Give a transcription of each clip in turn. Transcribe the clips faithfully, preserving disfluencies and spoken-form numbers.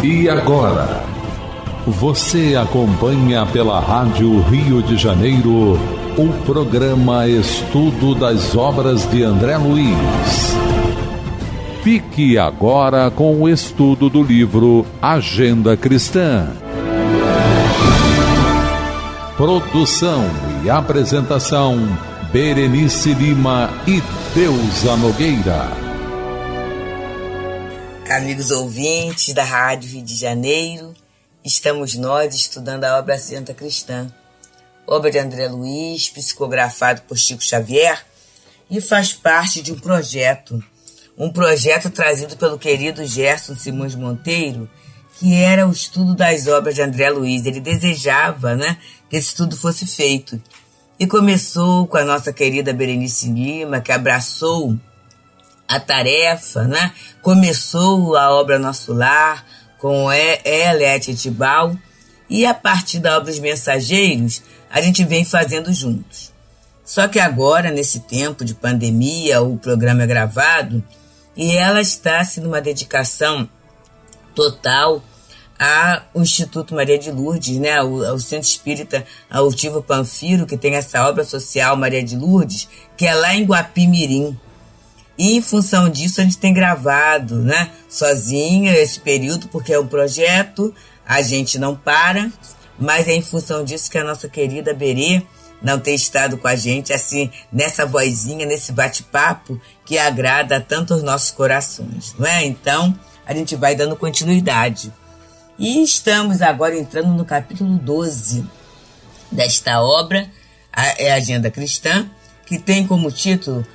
E agora, você acompanha pela Rádio Rio de Janeiro o programa Estudo das Obras de André Luiz. Fique agora com o estudo do livro Agenda Cristã. Produção e apresentação Berenice Lima e Deusa Nogueira. Amigos ouvintes da Rádio Rio de Janeiro, estamos nós estudando a obra Agenda Cristã, obra de André Luiz, psicografado por Chico Xavier, e faz parte de um projeto, um projeto trazido pelo querido Gerson Simões Monteiro, que era o estudo das obras de André Luiz. Ele desejava, né, que esse estudo fosse feito. E começou com a nossa querida Berenice Lima, que abraçou a tarefa, né? Começou a obra Nosso Lar com ela, a Titibal, e a partir da obra Os Mensageiros, a gente vem fazendo juntos. Só que agora, nesse tempo de pandemia, o programa é gravado e ela está sendo uma dedicação total ao Instituto Maria de Lourdes, né? ao, ao Centro Espírita Altivo Panfiro, que tem essa obra social Maria de Lourdes, que é lá em Guapimirim. E em função disso a gente tem gravado, né, sozinha esse período, porque é um projeto, a gente não para, mas é em função disso que a nossa querida Berê não tem estado com a gente, assim, nessa vozinha, nesse bate-papo que agrada tanto os nossos corações, não é? Então, a gente vai dando continuidade. E estamos agora entrando no capítulo doze desta obra, a, é a Agenda Cristã, que tem como título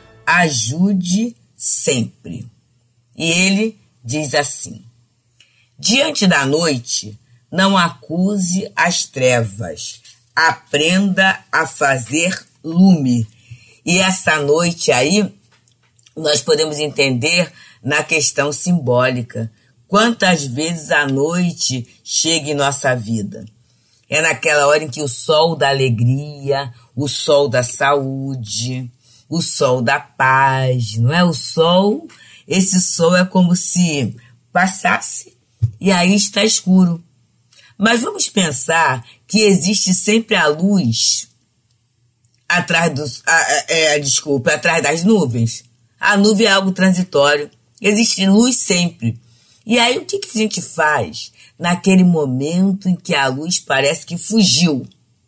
Ajude Sempre. E ele diz assim: diante da noite, não acuse as trevas, aprenda a fazer lume. E essa noite aí, nós podemos entender na questão simbólica. Quantas vezes a noite chega em nossa vida? É naquela hora em que o sol da alegria, o sol da saúde, o sol da paz, não é? O sol, esse sol é como se passasse e aí está escuro. Mas vamos pensar que existe sempre a luz atrás dos, a, a, é, desculpa, atrás das nuvens. A nuvem é algo transitório, existe luz sempre. E aí o que, que a gente faz naquele momento em que a luz parece que fugiu?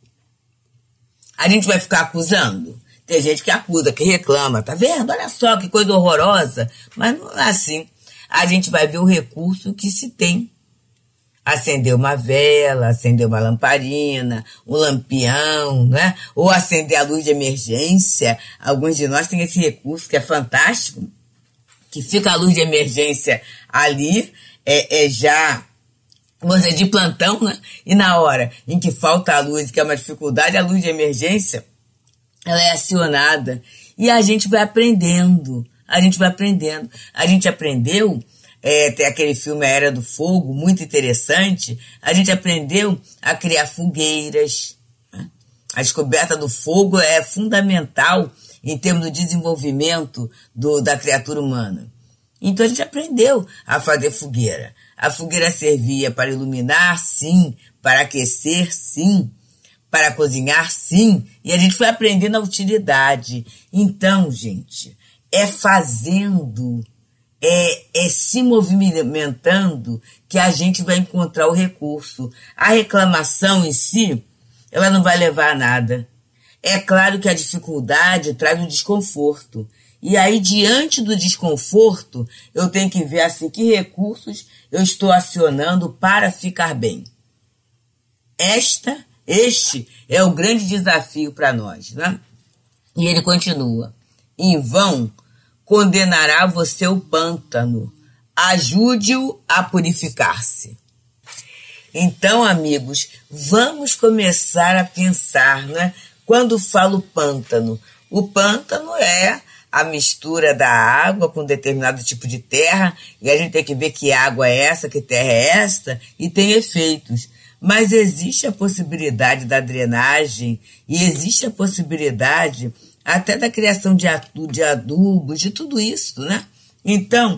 A gente vai ficar acusando? Tem gente que acusa, que reclama, tá vendo? Olha só que coisa horrorosa. Mas não é assim. A gente vai ver o recurso que se tem. Acender uma vela, acender uma lamparina, um lampião, né? Ou acender a luz de emergência. Alguns de nós têm esse recurso que é fantástico, que fica a luz de emergência ali, é, é já, vamos dizer, de plantão, né? E na hora em que falta a luz, que é uma dificuldade, a luz de emergência, ela é acionada e a gente vai aprendendo, a gente vai aprendendo. A gente aprendeu, é, tem aquele filme A Era do Fogo, muito interessante, a gente aprendeu a criar fogueiras. Né? A descoberta do fogo é fundamental em termos do desenvolvimento do, da criatura humana. Então a gente aprendeu a fazer fogueira. A fogueira servia para iluminar, sim, para aquecer, sim, para cozinhar, sim, e a gente foi aprendendo a utilidade. Então, gente, é fazendo, é, é se movimentando que a gente vai encontrar o recurso. A reclamação em si, ela não vai levar a nada. É claro que a dificuldade traz o desconforto. E aí, diante do desconforto, eu tenho que ver assim, que recursos eu estou acionando para ficar bem. Esta Este é o grande desafio para nós, né? E ele continua: em vão condenará você o pântano, ajude-o a purificar-se. Então, amigos, vamos começar a pensar, né? Quando falo pântano, o pântano é a mistura da água com determinado tipo de terra, e a gente tem que ver que água é essa, que terra é esta, e tem efeitos. Mas existe a possibilidade da drenagem e existe a possibilidade até da criação de adubos, de tudo isso, né? Então,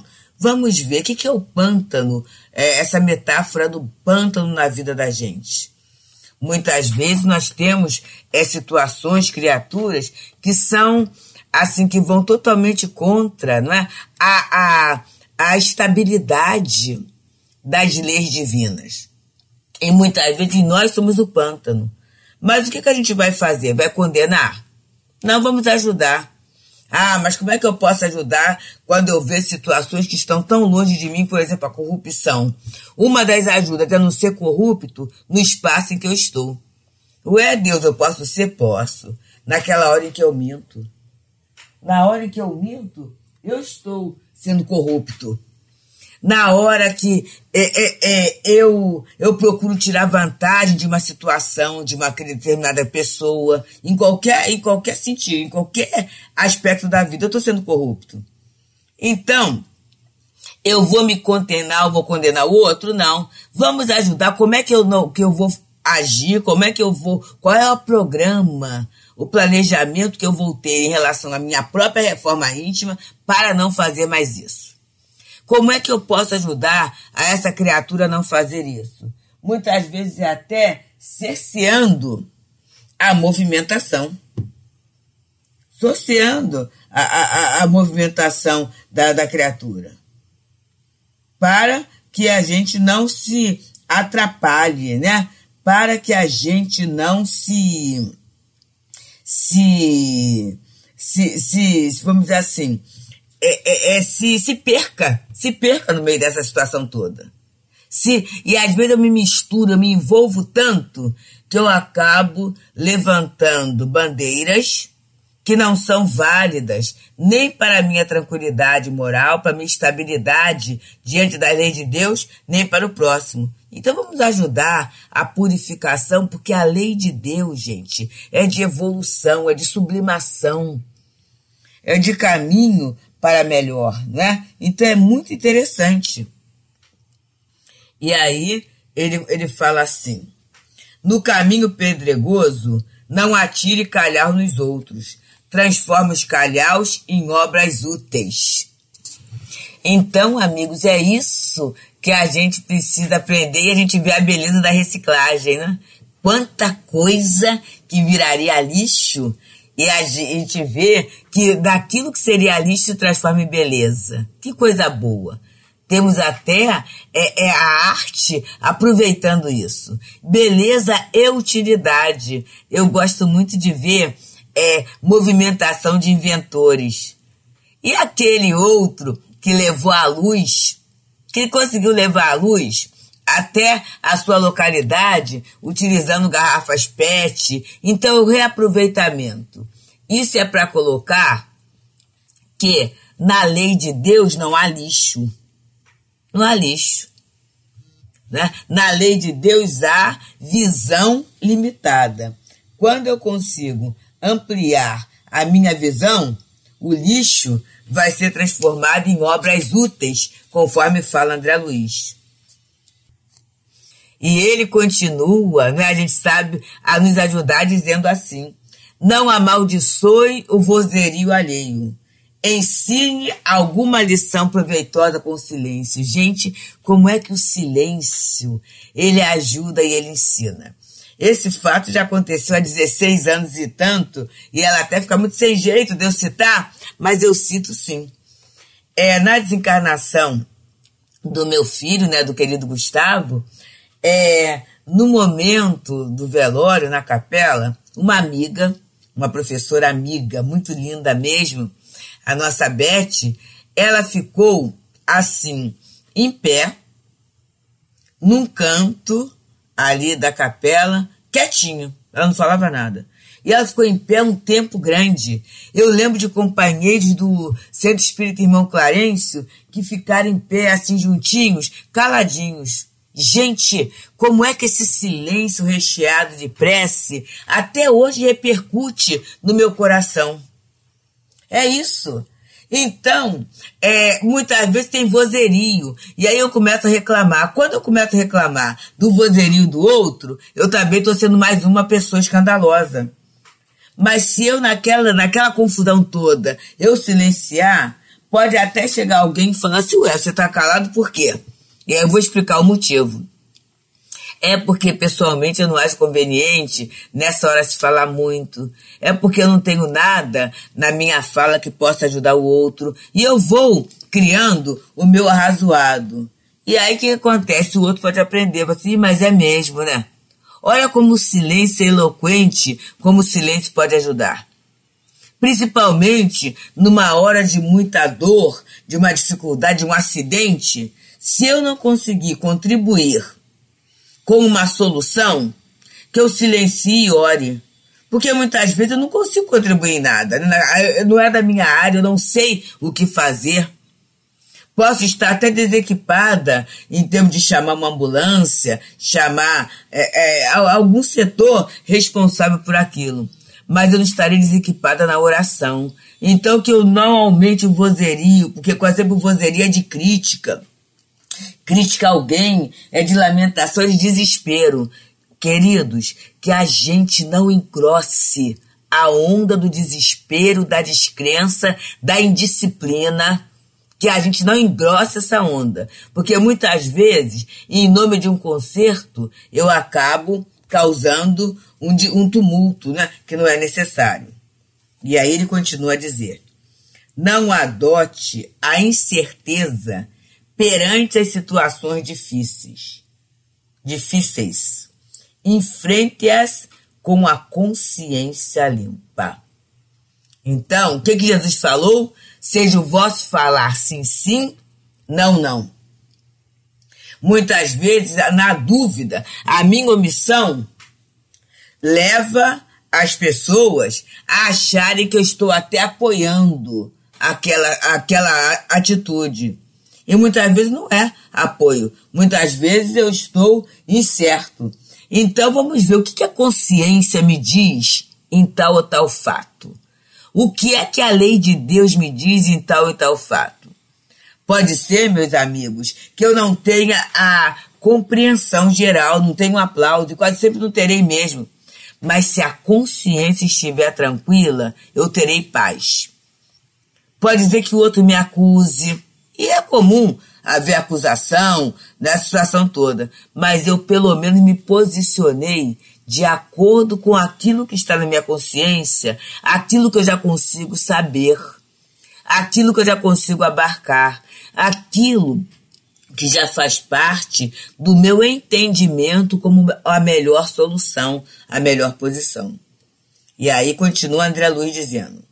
vamos ver o que, que é o pântano, é, essa metáfora do pântano na vida da gente. Muitas vezes nós temos é, situações, criaturas, que são, assim, que vão totalmente contra, não é? a, a, a estabilidade das leis divinas. E muitas vezes nós somos o pântano. Mas o que, que a gente vai fazer? Vai condenar? Não, vamos ajudar. Ah, mas como é que eu posso ajudar quando eu vejo situações que estão tão longe de mim, por exemplo, a corrupção? Uma das ajudas é não ser corrupto no espaço em que eu estou. Ué, Deus, eu posso ser? Posso. Naquela hora em que eu minto. Na hora em que eu minto, eu estou sendo corrupto. Na hora que é, é, é, eu, eu procuro tirar vantagem de uma situação, de uma determinada pessoa, em qualquer, em qualquer sentido, em qualquer aspecto da vida, eu estou sendo corrupto. Então, eu vou me condenar, eu vou condenar o outro? Não. Vamos ajudar. Como é que eu, não, que eu vou agir? Como é que eu vou... Qual é o programa, o planejamento que eu vou ter em relação à minha própria reforma íntima para não fazer mais isso? Como é que eu posso ajudar a essa criatura a não fazer isso? Muitas vezes é até cerceando a movimentação. Cerceando a, a, a movimentação da, da criatura. Para que a gente não se atrapalhe, né? Para que a gente não se... Se... Se, se vamos dizer assim... É, é, é, se, se perca, se perca no meio dessa situação toda. Se, e às vezes eu me misturo, eu me envolvo tanto que eu acabo levantando bandeiras que não são válidas nem para a minha tranquilidade moral, para a minha estabilidade diante da lei de Deus, nem para o próximo. Então vamos ajudar a purificação, porque a lei de Deus, gente, é de evolução, é de sublimação, é de caminho para melhor, né? Então é muito interessante. E aí ele, ele fala assim: no caminho pedregoso, não atire calhau nos outros, transforma os calhaus em obras úteis. Então, amigos, é isso que a gente precisa aprender, e a gente vê a beleza da reciclagem, né? Quanta coisa que viraria lixo, e a gente vê que daquilo que seria lixo se transforma em beleza. Que coisa boa. Temos até é, é a arte aproveitando isso. Beleza e utilidade. Eu gosto muito de ver é, movimentação de inventores. E aquele outro que levou a luz, que conseguiu levar a luz até a sua localidade, utilizando garrafas P E T. Então, o reaproveitamento. Isso é para colocar que na lei de Deus não há lixo. Não há lixo. Né? Na lei de Deus há visão limitada. Quando eu consigo ampliar a minha visão, o lixo vai ser transformado em obras úteis, conforme fala André Luiz. E ele continua, né, a gente sabe, a nos ajudar dizendo assim: não amaldiçoe o vozerio alheio. Ensine alguma lição proveitosa com o silêncio. Gente, como é que o silêncio, ele ajuda e ele ensina? Esse fato já aconteceu há dezesseis anos e tanto, e ela até fica muito sem jeito de eu citar, mas eu cito sim. É, na desencarnação do meu filho, né, do querido Gustavo, é, no momento do velório na capela, uma amiga, uma professora amiga, muito linda mesmo, a nossa Beth, ela ficou assim, em pé, num canto ali da capela, quietinha, ela não falava nada. E ela ficou em pé um tempo grande. Eu lembro de companheiros do Centro Espírita Irmão Clarencio que ficaram em pé assim juntinhos, caladinhos. Gente, como é que esse silêncio recheado de prece até hoje repercute no meu coração? É isso. Então, é, muitas vezes tem vozerio, e aí eu começo a reclamar. Quando eu começo a reclamar do vozerio do outro, eu também estou sendo mais uma pessoa escandalosa. Mas se eu, naquela, naquela confusão toda, eu silenciar, pode até chegar alguém e falar assim, ué, você está calado por quê? E aí eu vou explicar o motivo. É porque, pessoalmente, eu não acho conveniente nessa hora se falar muito. É porque eu não tenho nada na minha fala que possa ajudar o outro. E eu vou criando o meu arrazoado. E aí o que acontece? O outro pode aprender. Assim, mas é mesmo, né? Olha como o silêncio é eloquente, como o silêncio pode ajudar. Principalmente numa hora de muita dor, de uma dificuldade, de um acidente. Se eu não conseguir contribuir com uma solução, que eu silencie e ore. Porque muitas vezes eu não consigo contribuir em nada. Não é da minha área, eu não sei o que fazer. Posso estar até desequipada em termos de chamar uma ambulância, chamar é, é, algum setor responsável por aquilo. Mas eu não estarei desequipada na oração. Então que eu não aumente o vozerio, porque quase sempre o vozerio é de crítica. Criticar alguém é de lamentação e de desespero. Queridos, que a gente não engrosse a onda do desespero, da descrença, da indisciplina, que a gente não engrosse essa onda. Porque muitas vezes, em nome de um conserto, eu acabo causando um, um tumulto, né, que não é necessário. E aí ele continua a dizer, não adote a incerteza perante as situações difíceis. Difíceis. Enfrente-as com a consciência limpa. Então, o que, que Jesus falou? Seja o vosso falar sim, sim, não, não. Muitas vezes, na dúvida, a minha omissão leva as pessoas a acharem que eu estou até apoiando aquela, aquela atitude. E muitas vezes não é apoio. Muitas vezes eu estou incerto. Então vamos ver o que a consciência me diz em tal ou tal fato. O que é que a lei de Deus me diz em tal e tal fato? Pode ser, meus amigos, que eu não tenha a compreensão geral, não tenho um aplauso, e quase sempre não terei mesmo. Mas se a consciência estiver tranquila, eu terei paz. Pode ser que o outro me acuse, e é comum haver acusação nessa situação toda, mas eu pelo menos me posicionei de acordo com aquilo que está na minha consciência, aquilo que eu já consigo saber, aquilo que eu já consigo abarcar, aquilo que já faz parte do meu entendimento como a melhor solução, a melhor posição. E aí continua André Luiz dizendo,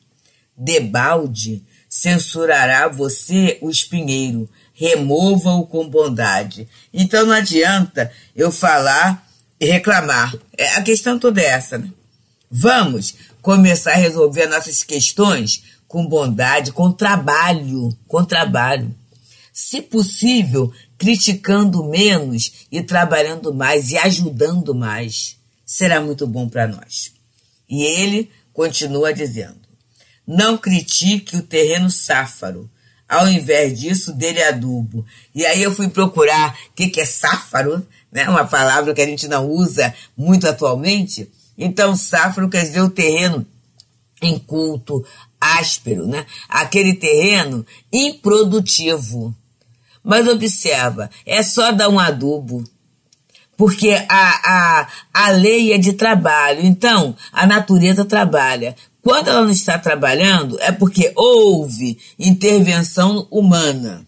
debalde censurará você o espinheiro, remova-o com bondade. Então não adianta eu falar e reclamar. A questão toda é essa, né? Vamos começar a resolver nossas questões com bondade, com trabalho, com trabalho. Se possível, criticando menos e trabalhando mais e ajudando mais. Será muito bom para nós. E ele continua dizendo, não critique o terreno sáfaro, ao invés disso, dele adubo. E aí eu fui procurar o que, que é sáfaro, né? Uma palavra que a gente não usa muito atualmente. Então, sáfaro quer dizer o terreno inculto, áspero, né? Aquele terreno improdutivo. Mas observa, é só dar um adubo. Porque a, a, a lei é de trabalho, então a natureza trabalha. Quando ela não está trabalhando, é porque houve intervenção humana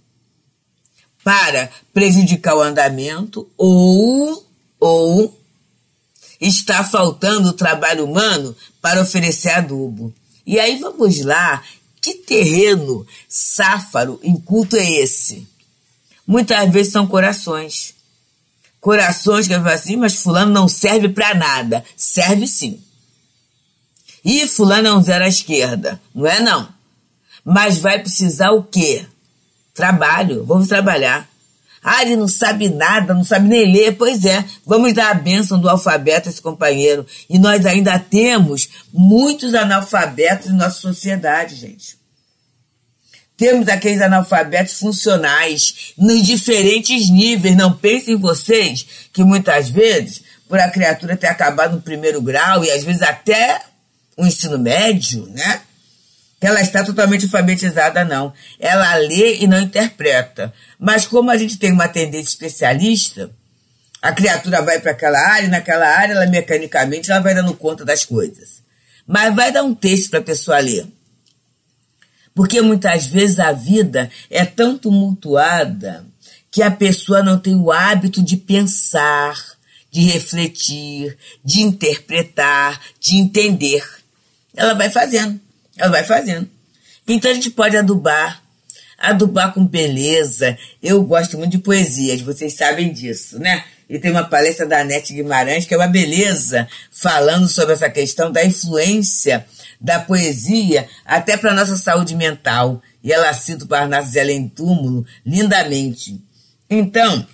para prejudicar o andamento ou, ou está faltando o trabalho humano para oferecer adubo. E aí vamos lá, que terreno sáfaro, inculto é esse? Muitas vezes são corações. Corações que eu falo assim, mas fulano não serve para nada. Serve sim. E fulano é um zero à esquerda. Não é não. Mas vai precisar o quê? Trabalho. Vamos trabalhar. Ah, ele não sabe nada, não sabe nem ler. Pois é, vamos dar a bênção do alfabeto a esse companheiro. E nós ainda temos muitos analfabetos em nossa sociedade, gente. Temos aqueles analfabetos funcionais nos diferentes níveis. Não pensem vocês que muitas vezes, por a criatura ter acabado no primeiro grau e às vezes até o ensino médio, né? que ela está totalmente alfabetizada, não. Ela lê e não interpreta. Mas como a gente tem uma tendência especialista, a criatura vai para aquela área, e naquela área, ela mecanicamente ela vai dando conta das coisas. Mas vai dar um texto para a pessoa ler. Porque muitas vezes a vida é tão tumultuada que a pessoa não tem o hábito de pensar, de refletir, de interpretar, de entender. Ela vai fazendo. Ela vai fazendo. Então a gente pode adubar, adubar com beleza. Eu gosto muito de poesias, vocês sabem disso, né? E tem uma palestra da Anete Guimarães, que é uma beleza, falando sobre essa questão da influência da poesia até para a nossa saúde mental. E ela cita o Parnaso de Além do Túmulo lindamente. Então,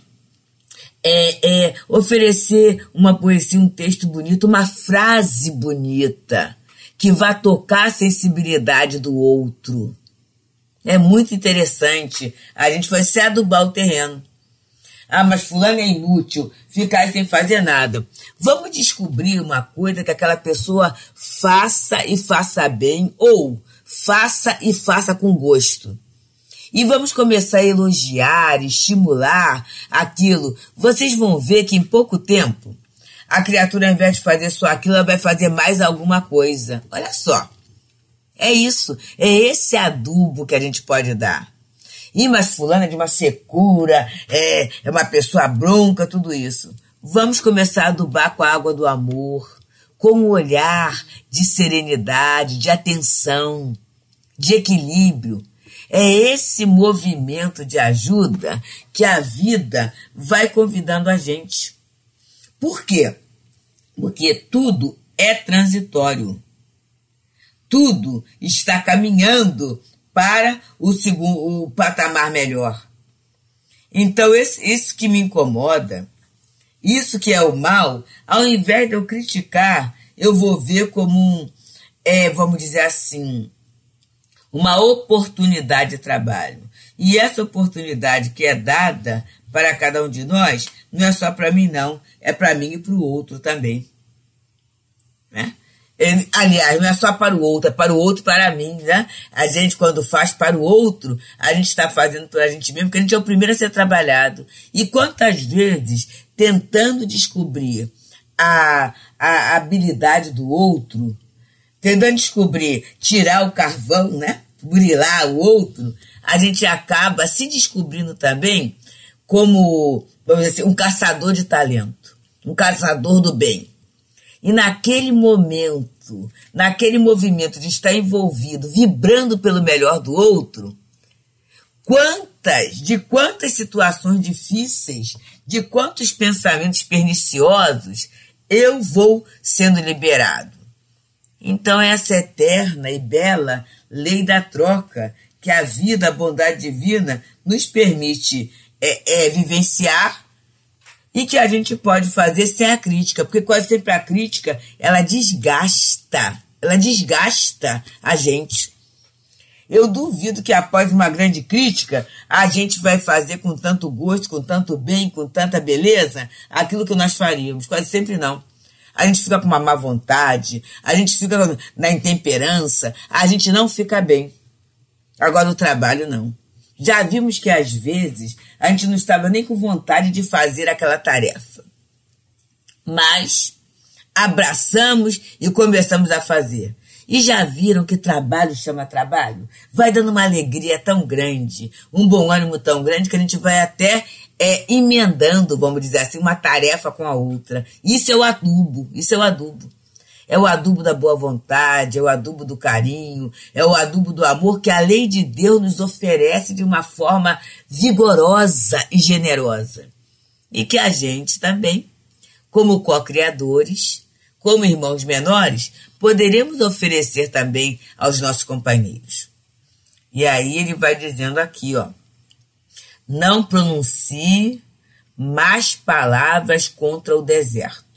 é, é oferecer uma poesia, um texto bonito, uma frase bonita, que vai tocar a sensibilidade do outro. É muito interessante. A gente vai se adubar o terreno. Ah, mas fulano é inútil, ficar sem fazer nada. Vamos descobrir uma coisa que aquela pessoa faça e faça bem, ou faça e faça com gosto. E vamos começar a elogiar, estimular aquilo. Vocês vão ver que em pouco tempo, a criatura, ao invés de fazer só aquilo, ela vai fazer mais alguma coisa. Olha só. É isso. É esse adubo que a gente pode dar. E mas fulana é de uma secura, é, é uma pessoa bronca, tudo isso. Vamos começar a adubar com a água do amor, com um olhar de serenidade, de atenção, de equilíbrio. É esse movimento de ajuda que a vida vai convidando a gente. Por quê? Porque tudo é transitório. Tudo está caminhando para o, segundo, o patamar melhor. Então, esse, isso que me incomoda, isso que é o mal, ao invés de eu criticar, eu vou ver como um, é, vamos dizer assim, uma oportunidade de trabalho. E essa oportunidade que é dada para cada um de nós, não é só para mim, não. É para mim e para o outro também. Né? Aliás, não é só para o outro, é para o outro e para mim, né? A gente, quando faz para o outro, a gente está fazendo para a gente mesmo, porque a gente é o primeiro a ser trabalhado. E quantas vezes, tentando descobrir a, a habilidade do outro, tentando descobrir, tirar o carvão, né? Burilar o outro, a gente acaba se descobrindo também como, vamos dizer assim, um caçador de talento, um caçador do bem. E naquele momento, naquele movimento de estar envolvido, vibrando pelo melhor do outro, quantas, de quantas situações difíceis, de quantos pensamentos perniciosos eu vou sendo liberado. Então essa eterna e bela lei da troca que a vida, a bondade divina nos permite é, é, vivenciar, e que a gente pode fazer sem a crítica, porque quase sempre a crítica, ela desgasta, ela desgasta a gente. Eu duvido que após uma grande crítica, a gente vai fazer com tanto gosto, com tanto bem, com tanta beleza, aquilo que nós faríamos. Quase sempre não. A gente fica com uma má vontade, a gente fica na intemperança, a gente não fica bem. Agora no trabalho, não. Já vimos que, às vezes, a gente não estava nem com vontade de fazer aquela tarefa. Mas abraçamos e começamos a fazer. E já viram que trabalho chama trabalho? Vai dando uma alegria tão grande, um bom ânimo tão grande, que a gente vai até é, emendando, vamos dizer assim, uma tarefa com a outra. Isso é o adubo, isso é o adubo. É o adubo da boa vontade, é o adubo do carinho, é o adubo do amor que a lei de Deus nos oferece de uma forma vigorosa e generosa. E que a gente também, como co-criadores, como irmãos menores, poderemos oferecer também aos nossos companheiros. E aí ele vai dizendo aqui, ó, não pronuncie más palavras contra o deserto.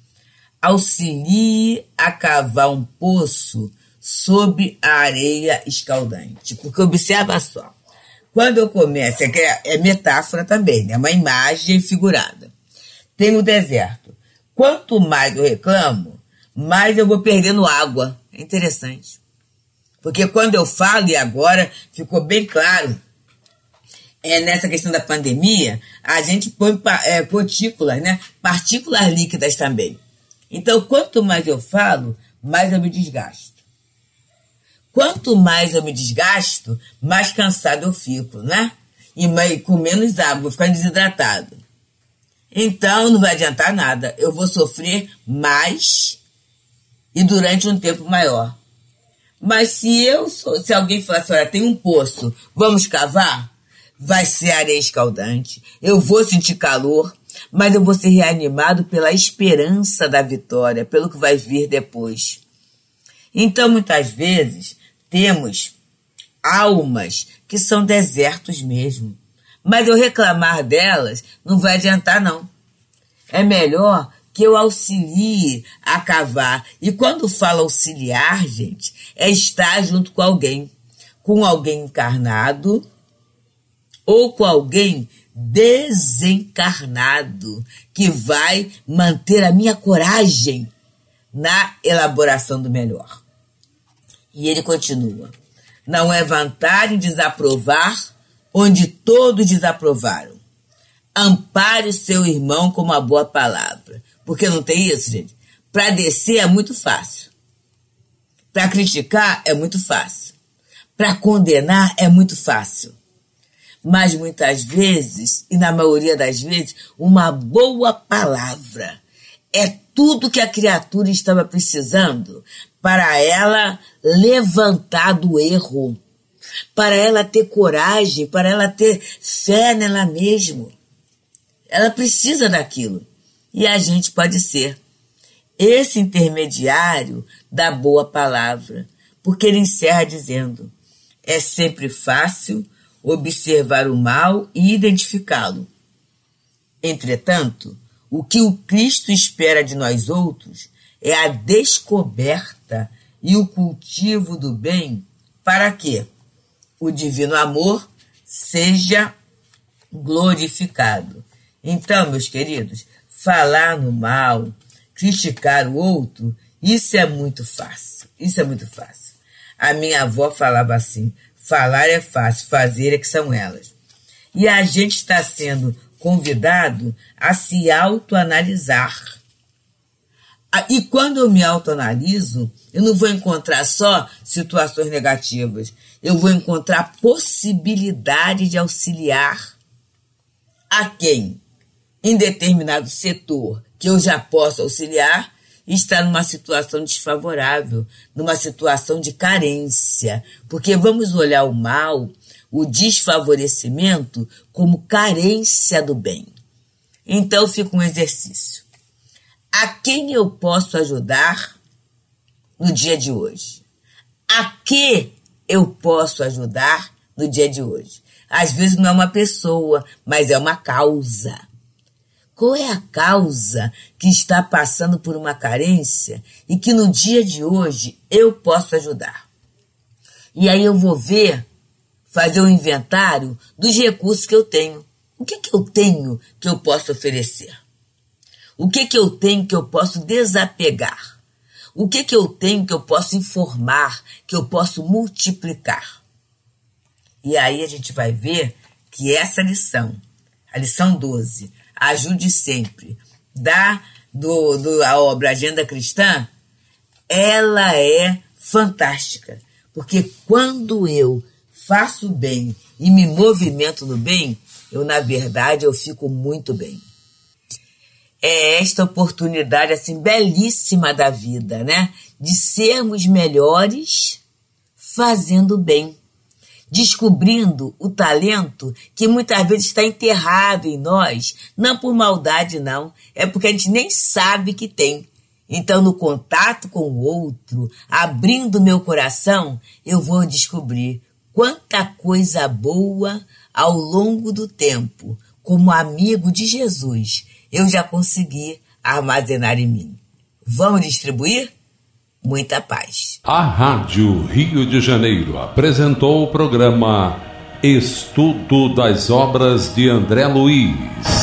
Auxilie a cavar um poço sob a areia escaldante. Porque observa só, quando eu começo, é, é metáfora também, né? Uma imagem figurada. Tem o deserto. Quanto mais eu reclamo, mais eu vou perdendo água. É interessante. Porque quando eu falo, e agora ficou bem claro, é, nessa questão da pandemia, a gente põe é, partículas, né? Partículas líquidas também. Então, quanto mais eu falo, mais eu me desgasto. Quanto mais eu me desgasto, mais cansado eu fico, né? E mais, com menos água, vou ficar desidratado. Então, não vai adiantar nada. Eu vou sofrer mais e durante um tempo maior. Mas se eu sou, se alguém falar assim, olha, tem um poço, vamos cavar? Vai ser areia escaldante. Eu vou sentir calor, mas eu vou ser reanimado pela esperança da vitória, pelo que vai vir depois. Então, muitas vezes, temos almas que são desertos mesmo. Mas eu reclamar delas não vai adiantar, não. É melhor que eu auxilie a cavar. E quando falo auxiliar, gente, é estar junto com alguém. Com alguém encarnado ou com alguém desencarnado, que vai manter a minha coragem na elaboração do melhor. E ele continua. Não é vantagem desaprovar onde todos desaprovaram. Ampare o seu irmão com uma boa palavra. Porque não tem isso, gente? Para descer é muito fácil. Para criticar é muito fácil. Para condenar é muito fácil. Mas muitas vezes, e na maioria das vezes, uma boa palavra é tudo que a criatura estava precisando para ela levantar do erro, para ela ter coragem, para ela ter fé nela mesma. Ela precisa daquilo. E a gente pode ser esse intermediário da boa palavra, porque ele encerra dizendo: é sempre fácil observar o mal e identificá-lo. Entretanto, o que o Cristo espera de nós outros é a descoberta e o cultivo do bem para que o divino amor seja glorificado. Então, meus queridos, falar no mal, criticar o outro, isso é muito fácil. Isso é muito fácil. A minha avó falava assim: falar é fácil, fazer é que são elas. E a gente está sendo convidado a se autoanalisar. E quando eu me autoanaliso, eu não vou encontrar só situações negativas. Eu vou encontrar possibilidade de auxiliar a quem, em determinado setor que eu já posso auxiliar, está numa situação desfavorável, numa situação de carência. Porque vamos olhar o mal, o desfavorecimento, como carência do bem. Então fica um exercício. A quem eu posso ajudar no dia de hoje? A que eu posso ajudar no dia de hoje? Às vezes não é uma pessoa, mas é uma causa. Qual é a causa que está passando por uma carência e que no dia de hoje eu posso ajudar? E aí eu vou ver, fazer um inventário dos recursos que eu tenho. O que que eu tenho que eu posso oferecer? O que que eu tenho que eu posso desapegar? O que que eu tenho que eu posso informar, que eu posso multiplicar? E aí a gente vai ver que essa lição, a lição doze, ajude sempre, da do, do, a obra Agenda Cristã, ela é fantástica. Porque quando eu faço bem e me movimento no bem, eu, na verdade, eu fico muito bem. É esta oportunidade, assim, belíssima da vida, né? De sermos melhores fazendo bem. Descobrindo o talento que muitas vezes está enterrado em nós, não por maldade não, é porque a gente nem sabe que tem. Então, no contato com o outro, abrindo meu coração, eu vou descobrir quanta coisa boa ao longo do tempo, como amigo de Jesus, eu já consegui armazenar em mim. Vamos distribuir? Muita paz. A Rádio Rio de Janeiro apresentou o programa Estudo das Obras de André Luiz.